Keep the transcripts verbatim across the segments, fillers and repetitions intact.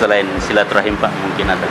selain silaturahim Pak, mungkin ada?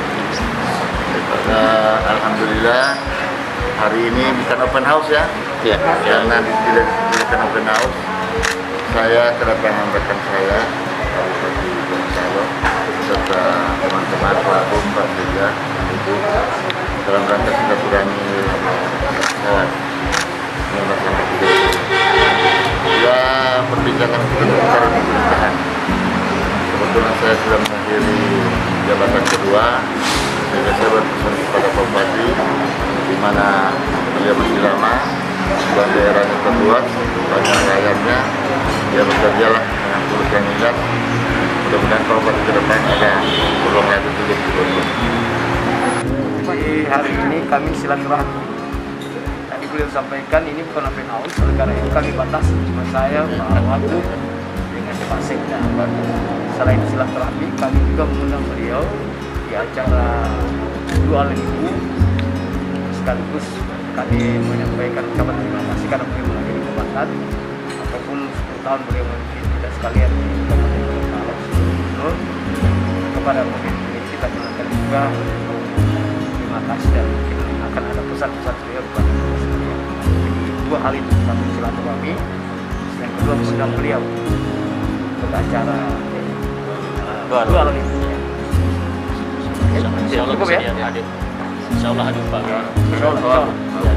Uh, Alhamdulillah hari ini bukan open house ya, Ya. karena tidak bukan open house. Saya kedatangan rekan saya dari Bupati Gorontalo serta teman-teman pelaku Pak Liga itu dalam rangka silaturahmi pesawat seribu sembilan ratus tiga puluh. Ya, perbincangan kita seputar pemerintahan. Kebetulan saya sudah mengakhiri jabatan kedua, sehingga saya berpesan kepada Pak Bupati, di mana beliau masih lama, dan daerahnya terluas, banyak rakyatnya, dia bekerjalah dengan tulus dan ikhlas. Mudah-mudahan Pak Bupati ke depan ada peluang lagi untuk dibangun. Di hari ini kami silaturahmi. Tadi beliau sampaikan ini bukan open house, oleh karena itu kami batasi. Cuma saya, Pak Wagub, dengan Pak Sekda. Selain silaturahmi, kami juga mengundang beliau di acara dua Ibu. Sekaligus kami menyampaikan ucapan terima kasih karena beliau menjadi komandan ataupun sepuluh tahun beliau memimpin kita sekalian di Kabupaten Gorontalo. Kepada pemimpin ini kita menyampaikan juga terima kasih dan mungkin akan ada pesan-pesan beliau kepada kita sekalian. Jadi dua hal itu, satu silaturahmi, yang kedua mengundang beliau untuk acara Dua dua hal itu. Insya Allah Cukup ya? hadir. Insya Allah hadir Pak. Insya Allah.